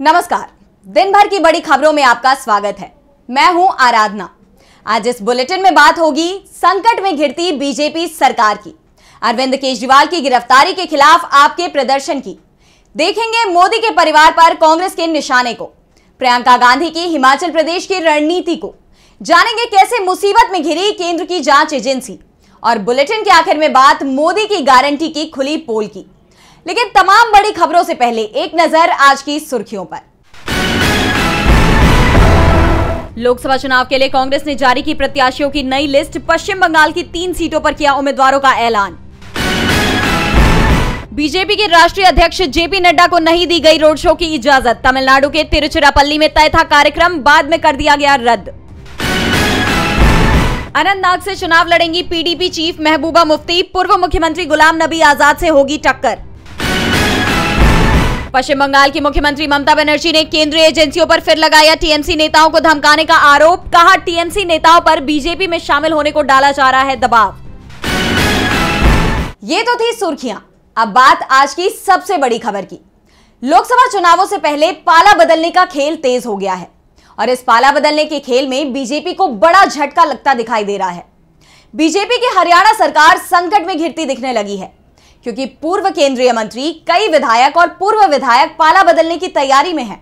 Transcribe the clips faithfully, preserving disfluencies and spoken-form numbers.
नमस्कार। दिन भर की बड़ी खबरों में आपका स्वागत है। मैं हूं आराधना। आज इस बुलेटिन में बात होगी संकट में घिरती बीजेपी सरकार की, अरविंद केजरीवाल की गिरफ्तारी के खिलाफ आपके प्रदर्शन की, देखेंगे मोदी के परिवार पर कांग्रेस के निशाने को, प्रियंका गांधी की हिमाचल प्रदेश की रणनीति को, जानेंगे कैसे मुसीबत में घिरी केंद्र की जांच एजेंसी, और बुलेटिन के आखिर में बात मोदी की गारंटी की खुली पोल की। लेकिन तमाम बड़ी खबरों से पहले एक नजर आज की सुर्खियों पर। लोकसभा चुनाव के लिए कांग्रेस ने जारी की प्रत्याशियों की नई लिस्ट। पश्चिम बंगाल की तीन सीटों पर किया उम्मीदवारों का ऐलान। बीजेपी के राष्ट्रीय अध्यक्ष जेपी नड्डा को नहीं दी गई रोड शो की इजाजत। तमिलनाडु के तिरुचिरापल्ली में तय था कार्यक्रम, बाद में कर दिया गया रद्द। अनंतनाग से चुनाव लड़ेंगी पीडीपी चीफ महबूबा मुफ्ती। पूर्व मुख्यमंत्री गुलाम नबी आजाद से होगी टक्कर। पश्चिम बंगाल की मुख्यमंत्री ममता बनर्जी ने केंद्रीय एजेंसियों पर फिर लगाया टीएमसी नेताओं को धमकाने का आरोप। कहा, टीएमसी नेताओं पर बीजेपी में शामिल होने को डाला जा रहा है दबाव। ये तो थी सुर्खियां। अब बात आज की सबसे बड़ी खबर की। लोकसभा चुनावों से पहले पाला बदलने का खेल तेज हो गया है और इस पाला बदलने के खेल में बीजेपी को बड़ा झटका लगता दिखाई दे रहा है। बीजेपी की हरियाणा सरकार संकट में घिरती दिखने लगी है क्योंकि पूर्व केंद्रीय मंत्री, कई विधायक और पूर्व विधायक पाला बदलने की तैयारी में हैं।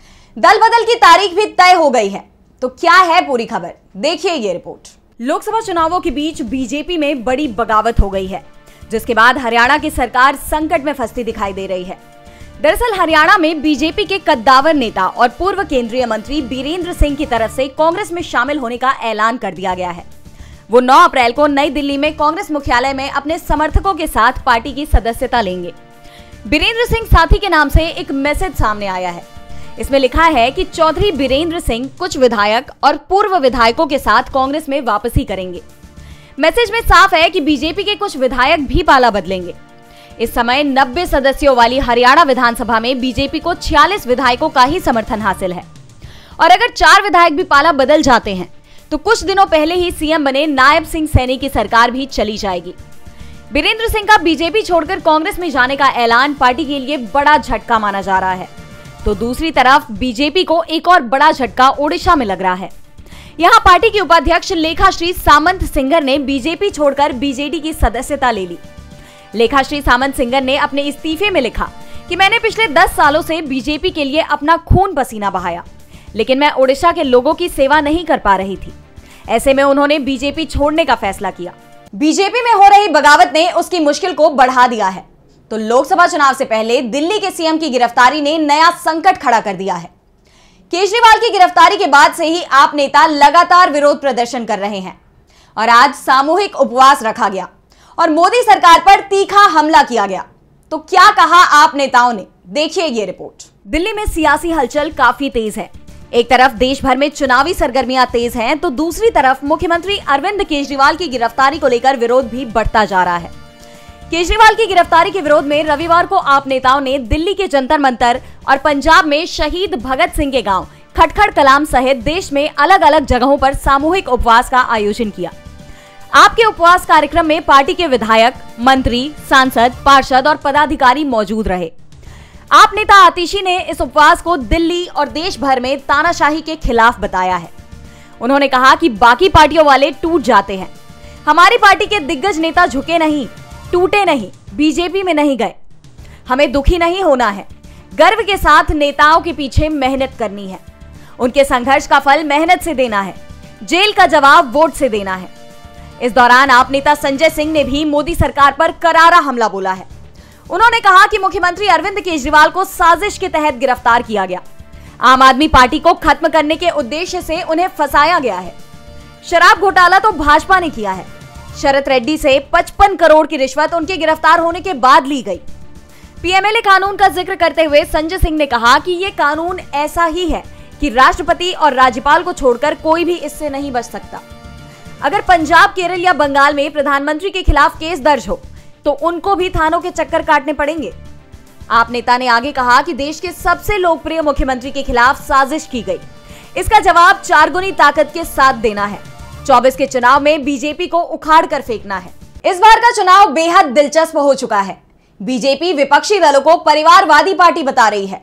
दल बदल की तारीख भी तय हो गई है। तो क्या है पूरी खबर, देखिए ये रिपोर्ट। लोकसभा चुनावों के बीच बीजेपी में बड़ी बगावत हो गई है, जिसके बाद हरियाणा की सरकार संकट में फंसती दिखाई दे रही है। दरअसल हरियाणा में बीजेपी के कद्दावर नेता और पूर्व केंद्रीय मंत्री बीरेंद्र सिंह की तरफ से कांग्रेस में शामिल होने का ऐलान कर दिया गया है। वो नौ अप्रैल को नई दिल्ली में कांग्रेस मुख्यालय में अपने समर्थकों के साथ पार्टी की सदस्यता लेंगे। बीरेंद्र सिंह साथी के नाम से एक मैसेज सामने आया है। इसमें लिखा है कि चौधरी बीरेंद्र सिंह कुछ विधायक और पूर्व विधायकों के साथ कांग्रेस में वापसी करेंगे। मैसेज में साफ है कि बीजेपी के कुछ विधायक भी पाला बदलेंगे। इस समय नब्बे सदस्यों वाली हरियाणा विधानसभा में बीजेपी को छियालीस विधायकों का ही समर्थन हासिल है और अगर चार विधायक भी पाला बदल जाते हैं तो कुछ दिनों पहले ही सीएम बने नायब सिंह सैनी की सरकार भी चली जाएगी। बीरेंद्र सिंह का बीजेपी छोड़कर कांग्रेस में जाने का ऐलान पार्टी के लिए बड़ा झटका माना जा रहा है। तो दूसरी तरफ बीजेपी को एक और बड़ा झटका ओडिशा में लग रहा है। यहाँ पार्टी की उपाध्यक्ष लेखाश्री सामंत सिंगर ने बीजेपी छोड़कर बीजेडी की सदस्यता ले ली। लेखाश्री सामंत सिंगर ने अपने इस्तीफे में लिखा कि मैंने पिछले दस सालों से बीजेपी के लिए अपना खून पसीना बहाया, लेकिन मैं ओडिशा के लोगों की सेवा नहीं कर पा रही थी। ऐसे में उन्होंने बीजेपी छोड़ने का फैसला किया। बीजेपी में हो रही बगावत ने उसकी मुश्किल को बढ़ा दिया है। तो लोकसभा चुनाव से पहले दिल्ली के सीएम की गिरफ्तारी ने नया संकट खड़ा कर दिया है। केजरीवाल की गिरफ्तारी के बाद से ही आप नेता लगातार विरोध प्रदर्शन कर रहे हैं और आज सामूहिक उपवास रखा गया और मोदी सरकार पर तीखा हमला किया गया। तो क्या कहा आप नेताओं ने, देखिए ये रिपोर्ट। दिल्ली में सियासी हलचल काफी तेज है। एक तरफ देश भर में चुनावी सरगर्मियां तेज हैं, तो दूसरी तरफ मुख्यमंत्री अरविंद केजरीवाल की गिरफ्तारी को लेकर विरोध भी बढ़ता जा रहा है। केजरीवाल की गिरफ्तारी के विरोध में रविवार को आप नेताओं ने दिल्ली के जंतर मंतर और पंजाब में शहीद भगत सिंह के गांव खटखड़ कलाम सहित देश में अलग अलग जगहों पर सामूहिक उपवास का आयोजन किया। आपके उपवास कार्यक्रम में पार्टी के विधायक, मंत्री, सांसद, पार्षद और पदाधिकारी मौजूद रहे। आप नेता आतिशी ने इस उपवास को दिल्ली और देश भर में तानाशाही के खिलाफ बताया है। उन्होंने कहा कि बाकी पार्टियों वाले टूट जाते हैं, हमारी पार्टी के दिग्गज नेता झुके नहीं, टूटे नहीं, बीजेपी में नहीं गए। हमें दुखी नहीं होना है, गर्व के साथ नेताओं के पीछे मेहनत करनी है। उनके संघर्ष का फल मेहनत से देना है, जेल का जवाब वोट से देना है। इस दौरान आप नेता संजय सिंह ने भी मोदी सरकार पर करारा हमला बोला है। उन्होंने कहा कि मुख्यमंत्री अरविंद केजरीवाल को साजिश के तहत गिरफ्तार किया गया। आम आदमी पार्टी को खत्म करने के उद्देश्य से उन्हें फंसाया गया है। शराब घोटाला तो भाजपा ने किया है। शरत रेड्डी से पचपन करोड़ की रिश्वत उनके गिरफ्तार होने के बाद ली गई। पीएमएलए कानून का जिक्र करते हुए संजय सिंह ने कहा कि ये कानून ऐसा ही है कि राष्ट्रपति और राज्यपाल को छोड़कर कोई भी इससे नहीं बच सकता। अगर पंजाब, केरल या बंगाल में प्रधानमंत्री के खिलाफ केस दर्ज हो तो उनको भी थानों के चक्कर काटने पड़ेंगे। आप नेता ने आगे कहा कि देश के सबसे लोकप्रिय मुख्यमंत्री के खिलाफ साजिश की गई। इसका जवाब चारगुनी ताकत के साथ देना है। चौबीस के चुनाव में बीजेपी को उखाड़ कर फेंकना है। इस बार का चुनाव बेहद दिलचस्प हो चुका है। बीजेपी विपक्षी दलों को परिवारवादी पार्टी बता रही है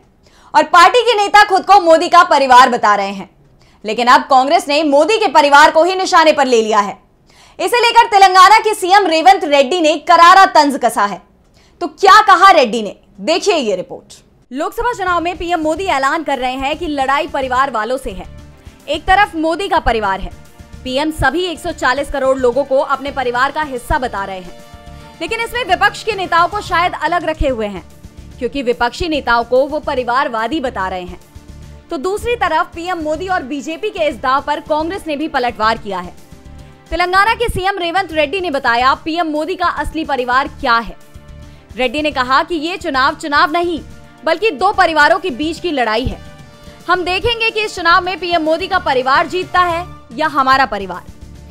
और पार्टी के नेता खुद को मोदी का परिवार बता रहे हैं। लेकिन अब कांग्रेस ने मोदी के परिवार को ही निशाने पर ले लिया है। इसे लेकर तेलंगाना के सीएम रेवंत रेड्डी ने करारा तंज कसा है। तो क्या कहा रेड्डी ने, देखिए ये रिपोर्ट। लोकसभा चुनाव में पीएम मोदी ऐलान कर रहे हैं कि लड़ाई परिवार वालों से है। एक तरफ मोदी का परिवार है, पीएम सभी एक सौ चालीस करोड़ लोगों को अपने परिवार का हिस्सा बता रहे हैं। लेकिन इसमें विपक्ष के नेताओं को शायद अलग रखे हुए हैं, क्योंकि विपक्षी नेताओं को वो परिवारवादी बता रहे हैं। तो दूसरी तरफ पीएम मोदी और बीजेपी के इस दांव पर कांग्रेस ने भी पलटवार किया है। तेलंगाना के सीएम रेवंत रेड्डी ने बताया पीएम मोदी का असली परिवार क्या है। रेड्डी ने कहा कि ये चुनाव चुनाव नहीं, बल्कि दो परिवारों के बीच की लड़ाई है। हम देखेंगे कि इस चुनाव में पीएम मोदी का परिवार जीतता है या हमारा परिवार।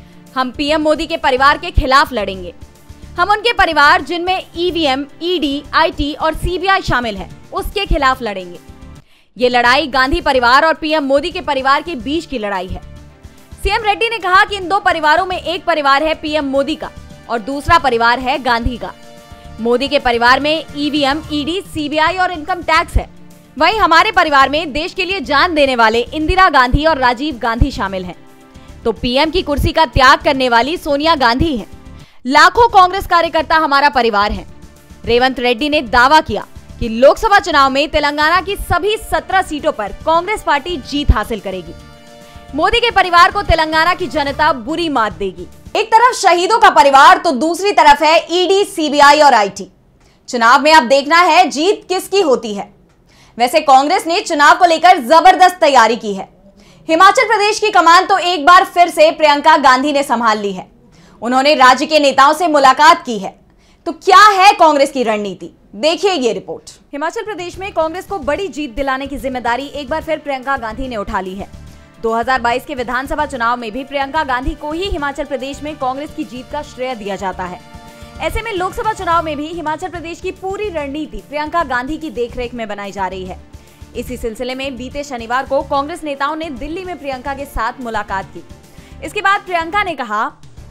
हम पीएम मोदी के परिवार के खिलाफ लड़ेंगे। हम उनके परिवार जिनमें ईवीएम, ईडी, आईटी और सीबीआई शामिल है, उसके खिलाफ लड़ेंगे। ये लड़ाई गांधी परिवार और पीएम मोदी के परिवार के बीच की लड़ाई है। सीएम रेड्डी ने कहा कि इन दो परिवारों में एक परिवार है पीएम मोदी का और दूसरा परिवार है गांधी का। मोदी के परिवार में ईवीएम, ईडी, सीबीआई और इनकम टैक्स है। वहीं हमारे परिवार में देश के लिए जान देने वाले इंदिरा गांधी और राजीव गांधी शामिल हैं। तो पीएम की कुर्सी का त्याग करने वाली सोनिया गांधी हैं। लाखों कांग्रेस कार्यकर्ता हमारा परिवार हैं। रेवंत रेड्डी ने दावा किया कि लोकसभा चुनाव में तेलंगाना की सभी सत्रह सीटों पर कांग्रेस पार्टी जीत हासिल करेगी। मोदी के परिवार को तेलंगाना की जनता बुरी मात देगी। एक तरफ शहीदों का परिवार तो दूसरी तरफ है ईडी, सीबीआई और आईटी। चुनाव में अब देखना है जीत किसकी होती है। वैसे कांग्रेस ने चुनाव को लेकर जबरदस्त तैयारी की है। हिमाचल प्रदेश की कमान तो एक बार फिर से प्रियंका गांधी ने संभाल ली है। उन्होंने राज्य के नेताओं से मुलाकात की है। तो क्या है कांग्रेस की रणनीति, देखिए ये रिपोर्ट। हिमाचल प्रदेश में कांग्रेस को बड़ी जीत दिलाने की जिम्मेदारी एक बार फिर प्रियंका गांधी ने उठा ली है। दो हज़ार बाईस के विधानसभा चुनाव में भी प्रियंका गांधी को ही हिमाचल प्रदेश में कांग्रेस की जीत का श्रेय दिया जाता है। ऐसे में लोकसभा चुनाव में भी हिमाचल प्रदेश की पूरी रणनीति प्रियंका गांधी की देखरेख में बनाई जा रही है। इसी सिलसिले में बीते शनिवार को कांग्रेस नेताओं ने दिल्ली में प्रियंका के साथ मुलाकात की। इसके बाद प्रियंका ने कहा,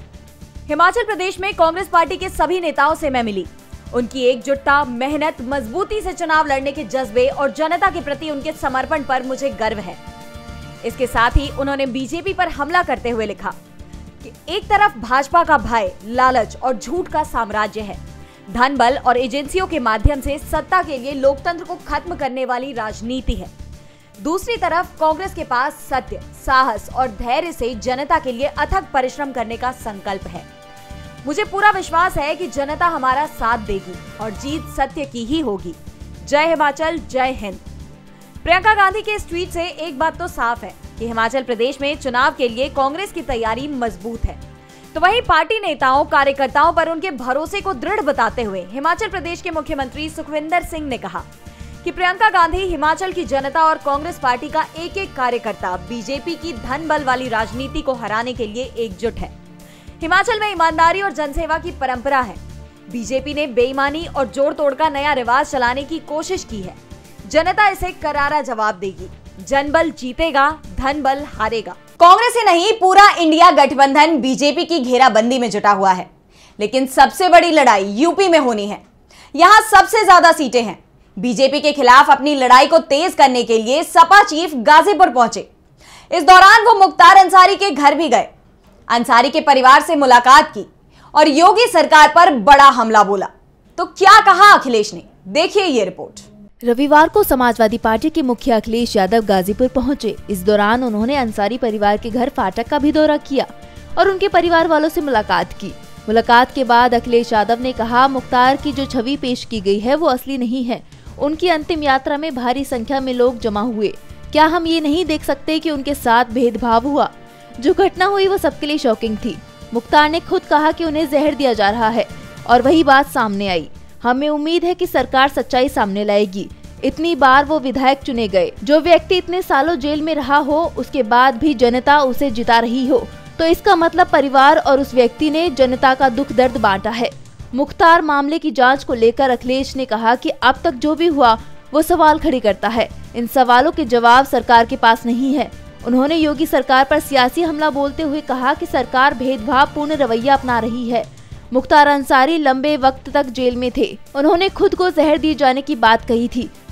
हिमाचल प्रदेश में कांग्रेस पार्टी के सभी नेताओं से मैं मिली। उनकी एकजुटता, मेहनत, मजबूती से चुनाव लड़ने के जज्बे और जनता के प्रति उनके समर्पण पर मुझे गर्व है। इसके साथ ही उन्होंने बीजेपी पर हमला करते हुए लिखा कि एक तरफ भाजपा का भय, लालच और झूठ का साम्राज्य है। धन बल और एजेंसियों के माध्यम से सत्ता के लिए लोकतंत्र को खत्म करने वाली राजनीति है। दूसरी तरफ कांग्रेस के पास सत्य, साहस और धैर्य से जनता के लिए अथक परिश्रम करने का संकल्प है। मुझे पूरा विश्वास है कि जनता हमारा साथ देगी और जीत सत्य की ही होगी। जय हिमाचल, जय हिंद। प्रियंका गांधी के इस ट्वीट से एक बात तो साफ है कि हिमाचल प्रदेश में चुनाव के लिए कांग्रेस की तैयारी मजबूत है। तो वहीं पार्टी नेताओं, कार्यकर्ताओं पर उनके भरोसे को दृढ़ बताते हुए हिमाचल प्रदेश के मुख्यमंत्री सुखविंदर सिंह ने कहा कि प्रियंका गांधी हिमाचल की जनता और कांग्रेस पार्टी का एक एक कार्यकर्ता बीजेपी की धन बल वाली राजनीति को हराने के लिए एकजुट है। हिमाचल में ईमानदारी और जनसेवा की परंपरा है। बीजेपी ने बेईमानी और जोड़ तोड़ का नया रिवाज चलाने की कोशिश की है। जनता इसे करारा जवाब देगी। जनबल जीतेगा, धन बल हारेगा। कांग्रेस ही नहीं, पूरा इंडिया गठबंधन बीजेपी की घेराबंदी में जुटा हुआ है। लेकिन सबसे बड़ी लड़ाई यूपी में होनी है। यहां सबसे ज्यादा सीटें हैं। बीजेपी के खिलाफ अपनी लड़ाई को तेज करने के लिए सपा चीफ गाजीपुर पहुंचे। इस दौरान वो मुख्तार अंसारी के घर भी गए, अंसारी के परिवार से मुलाकात की और योगी सरकार पर बड़ा हमला बोला। तो क्या कहा अखिलेश ने, देखिए ये रिपोर्ट। रविवार को समाजवादी पार्टी के मुखिया अखिलेश यादव गाजीपुर पहुंचे। इस दौरान उन्होंने अंसारी परिवार के घर फाटक का भी दौरा किया और उनके परिवार वालों से मुलाकात की। मुलाकात के बाद अखिलेश यादव ने कहा, मुख्तार की जो छवि पेश की गई है वो असली नहीं है। उनकी अंतिम यात्रा में भारी संख्या में लोग जमा हुए। क्या हम ये नहीं देख सकते कि उनके साथ भेदभाव हुआ? जो घटना हुई वो सबके लिए शॉकिंग थी। मुख्तार ने खुद कहा कि उन्हें जहर दिया जा रहा है और वही बात सामने आई। हमें उम्मीद है कि सरकार सच्चाई सामने लाएगी। इतनी बार वो विधायक चुने गए। जो व्यक्ति इतने सालों जेल में रहा हो, उसके बाद भी जनता उसे जिता रही हो, तो इसका मतलब परिवार और उस व्यक्ति ने जनता का दुख दर्द बांटा है। मुख्तार मामले की जांच को लेकर अखिलेश ने कहा कि अब तक जो भी हुआ वो सवाल खड़ी करता है। इन सवालों के जवाब सरकार के पास नहीं है। उन्होंने योगी सरकार पर सियासी हमला बोलते हुए कहा कि सरकार भेदभाव पूर्ण रवैया अपना रही है। मुख्तार अंसारी लंबे वक्त तक जेल में थे। उन्होंने खुद को जहर दिए जाने की बात कही थी।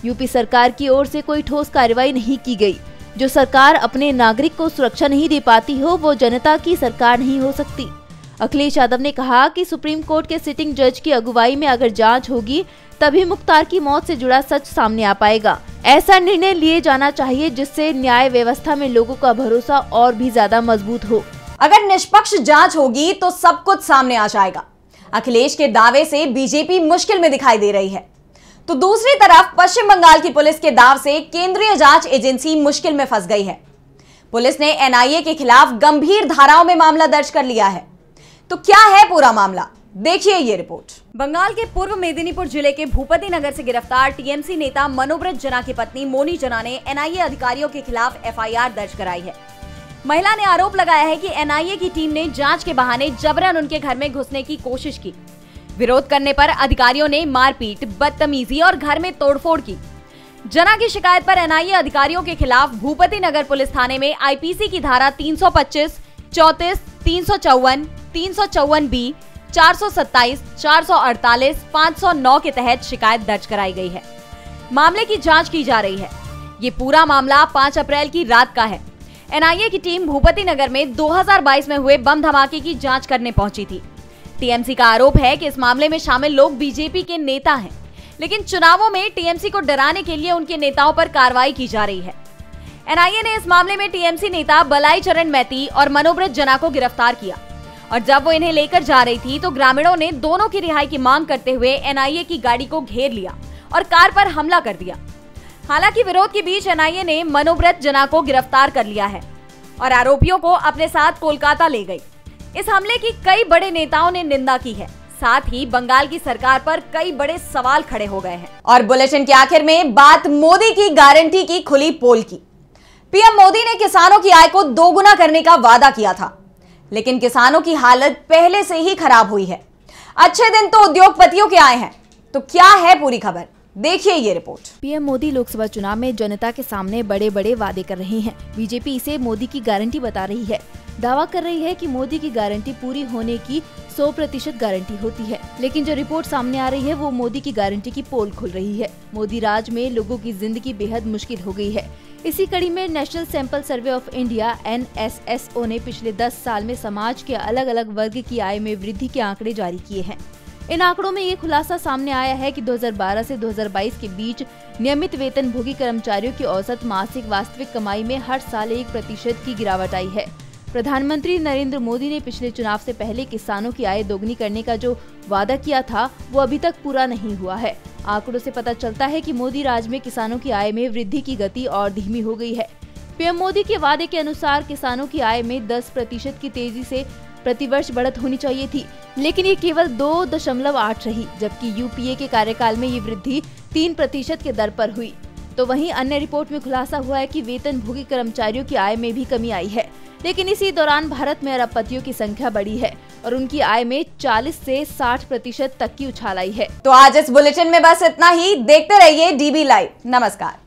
यूपी सरकार की ओर से कोई ठोस कार्रवाई नहीं की गई। जो सरकार अपने नागरिक को सुरक्षा नहीं दे पाती हो वो जनता की सरकार नहीं हो सकती। अखिलेश यादव ने कहा कि सुप्रीम कोर्ट के सिटिंग जज की अगुवाई में अगर जांच होगी तभी मुख्तार की मौत से जुड़ा सच सामने आ पाएगा। ऐसा निर्णय लिए जाना चाहिए जिससे न्याय व्यवस्था में लोगों का भरोसा और भी ज्यादा मजबूत हो। अगर निष्पक्ष जांच होगी तो सब कुछ सामने आ जाएगा। अखिलेश के दावे से बीजेपी मुश्किल में दिखाई दे रही है, तो दूसरी तरफ पश्चिम बंगाल की पुलिस के दाव से केंद्रीय जांच एजेंसी मुश्किल में फंस गई है। पुलिस ने एनआईए के खिलाफ गंभीर धाराओं में मामला दर्ज कर लिया है। तो क्या है पूरा मामला, देखिए ये रिपोर्ट। बंगाल के पूर्व मेदिनीपुर जिले के भूपति नगर से गिरफ्तार टीएमसी नेता मनोब्रत जना की पत्नी मोनी जना ने एनआईए अधिकारियों के खिलाफ एफआईआर दर्ज कराई है। महिला ने आरोप लगाया है कि एनआईए की टीम ने जांच के बहाने जबरन उनके घर में घुसने की कोशिश की। विरोध करने पर अधिकारियों ने मारपीट, बदतमीजी और घर में तोड़फोड़ की। जना की शिकायत पर एनआईए अधिकारियों के खिलाफ भूपति नगर पुलिस थाने में आईपीसी की धारा तीन सौ पच्चीस, चौंतीस, तीन सौ चौवन, तीन सौ चौवन बी, चार सौ सत्ताईस, चार सौ अड़तालीस, पाँच सौ नौ के तहत शिकायत दर्ज कराई गई है। मामले की जांच की जा रही है। ये पूरा मामला पाँच अप्रैल की रात का है। एनआईए की टीम भूपति नगर में दो हज़ार बाईस में हुए बम धमाके की जांच करने पहुंची थी। टीएमसी का आरोप है कि इस मामले में शामिल लोग बीजेपी के नेता हैं, लेकिन चुनावों में टीएमसी को डराने के लिए उनके नेताओं पर कार्रवाई की जा रही है। एनआईए ने इस मामले में टीएमसी नेता बलाई चरण मैती और मनोब्रत जना को गिरफ्तार किया और जब वो इन्हें लेकर जा रही थी तो ग्रामीणों ने दोनों की रिहाई की मांग करते हुए एनआईए की गाड़ी को घेर लिया और कार पर हमला कर दिया। हालांकि विरोध के बीच एनआईए ने मनोब्रत जना को गिरफ्तार कर लिया है और आरोपियों को अपने साथ कोलकाता ले गई। इस हमले की कई बड़े नेताओं ने निंदा की है। साथ ही बंगाल की सरकार पर कई बड़े सवाल खड़े हो गए हैं। और बुलेटिन के आखिर में बात मोदी की गारंटी की खुली पोल की। पीएम मोदी ने किसानों की आय को दोगुना करने का वादा किया था, लेकिन किसानों की हालत पहले से ही खराब हुई है। अच्छे दिन तो उद्योगपतियों के आए हैं। तो क्या है पूरी खबर, देखिए ये रिपोर्ट। पीएम मोदी लोकसभा चुनाव में जनता के सामने बड़े बड़े वादे कर रहे हैं। बीजेपी इसे मोदी की गारंटी बता रही है। दावा कर रही है कि मोदी की गारंटी पूरी होने की सौ प्रतिशत गारंटी होती है, लेकिन जो रिपोर्ट सामने आ रही है वो मोदी की गारंटी की पोल खुल रही है। मोदी राज में लोगों की जिंदगी बेहद मुश्किल हो गई है। इसी कड़ी में National Sample Survey of India N S S O ने पिछले दस साल में समाज के अलग अलग वर्ग की आय में वृद्धि के आंकड़े जारी किए हैं। इन आंकड़ों में ये खुलासा सामने आया है कि दो हज़ार बारह से दो हज़ार बाईस के बीच नियमित वेतनभोगी कर्मचारियों की औसत मासिक वास्तविक कमाई में हर साल एक प्रतिशत की गिरावट आई है। प्रधानमंत्री नरेंद्र मोदी ने पिछले चुनाव से पहले किसानों की आय दोगुनी करने का जो वादा किया था वो अभी तक पूरा नहीं हुआ है। आंकड़ों से पता चलता है कि मोदी राज में किसानों की आय में वृद्धि की गति और धीमी हो गई है। पीएम मोदी के वादे के अनुसार किसानों की आय में दस प्रतिशत की तेजी से प्रतिवर्ष बढ़त होनी चाहिए थी, लेकिन ये केवल दो दशमलव आठ रही, जबकि यूपीए के कार्यकाल में ये वृद्धि तीन प्रतिशत के दर पर हुई। तो वहीं अन्य रिपोर्ट में खुलासा हुआ है कि वेतनभोगी कर्मचारियों की आय में भी कमी आई है, लेकिन इसी दौरान भारत में अरबपतियों की संख्या बढ़ी है और उनकी आय में चालीस से साठ प्रतिशत तक की उछाल आई है। तो आज इस बुलेटिन में बस इतना ही। देखते रहिए डीबी लाइव। नमस्कार।